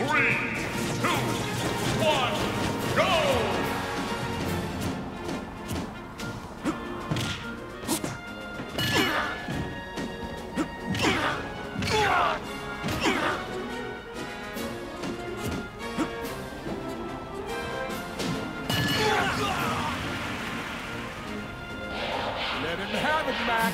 3, 2, 1, go! Let him have it, Mac.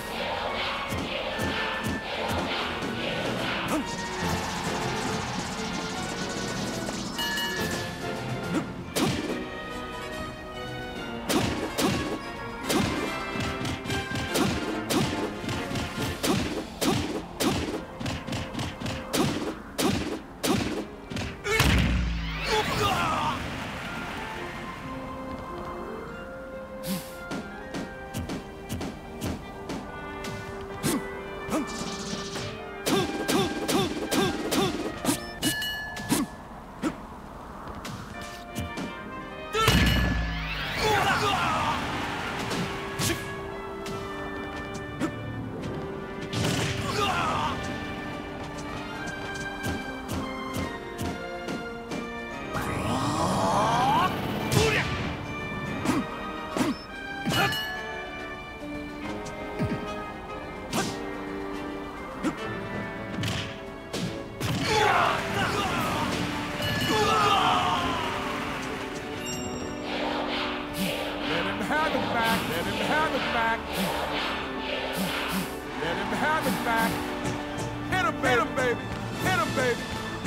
Have it back. Hit him, baby. Hit him, baby.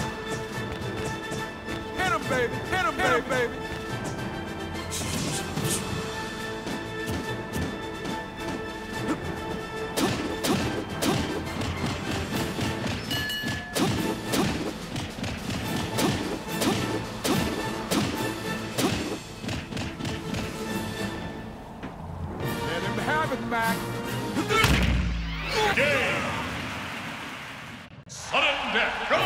Hit him, baby. Hit him, baby. Let him have it, Mac. Game! Sudden death, go!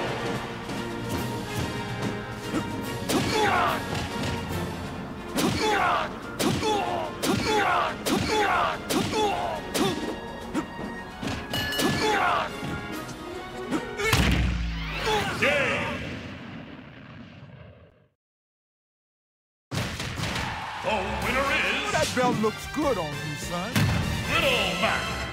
Game! The winner is... That belt looks good on you, son. Little Mac.